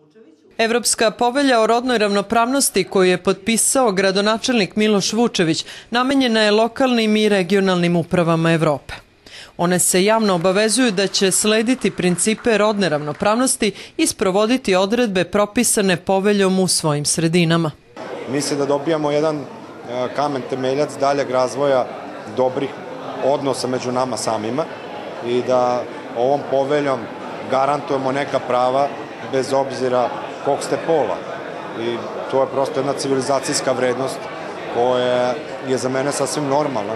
Evropska povelja o rodnoj ravnopravnosti koju je potpisao gradonačelnik Miloš Vučević namenjena je lokalnim i regionalnim upravama Evrope. One se javno obavezuju da će slediti principe rodne ravnopravnosti i sprovoditi odredbe propisane poveljom u svojim sredinama. Mislim da dobijamo jedan kamen temeljac daljeg razvoja dobrih odnosa među nama samima i da ovom poveljom garantujemo neka prava bez obzira kog ste pola. I to je prosto jedna civilizacijska vrednost koja je za mene sasvim normalna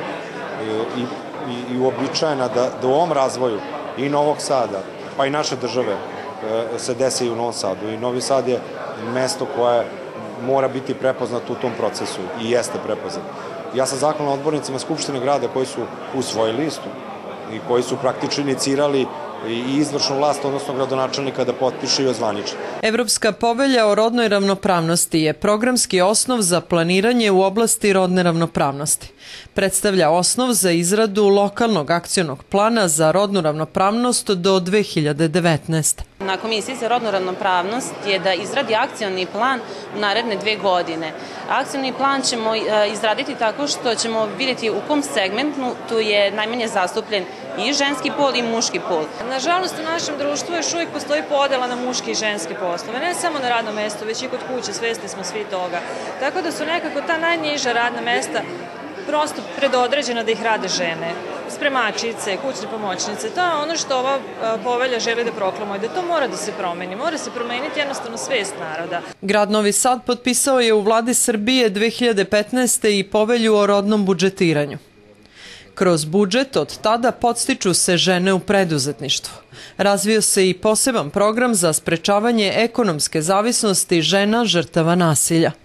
i uobičajena da u ovom razvoju i Novog Sada, pa i naše države se desi i u Novom Sadu. I Novi Sad je mesto koje mora biti prepoznato u tom procesu i jeste prepoznat. Ja sam zahvalan odbornicima Skupštine grada koji su usvojili istu i koji su praktično inicirali i izvršnu vlast, odnosno gradonačelnika, da potpiše i ozvaniči. Evropska povelja o rodnoj ravnopravnosti je programski osnov za planiranje u oblasti rodne ravnopravnosti. Predstavlja osnov za izradu lokalnog akcionog plana za rodnu ravnopravnost do 2019. Na Komisiji za rodnu ravnopravnost je da izradi akcioni plan u naredne 2 godine. Akcioni plan ćemo izraditi tako što ćemo vidjeti u kom segmentu tu je najmanje zastupljen i ženski pol i muški pol. Nažalost, u našem društvu još uvijek postoji podela na muške i ženske poslove. Ne samo na radnom mestu, već i kod kuće, svesni smo svi toga. Tako da su nekako ta najniža radna mesta prosto predodređena da ih rade žene. Spremačice, kućne pomoćnice, to je ono što ova povelja želi da proklamuje, da to mora da se promeni. Mora se promeniti jednostavno svest naroda. Grad Novi Sad potpisao je u vladi Srbije 2015. i povelju o rodnom budžetiranju. Kroz budžet od tada podstiču se žene u preduzetništvu. Razvio se i poseban program za sprečavanje ekonomske zavisnosti žena žrtava nasilja.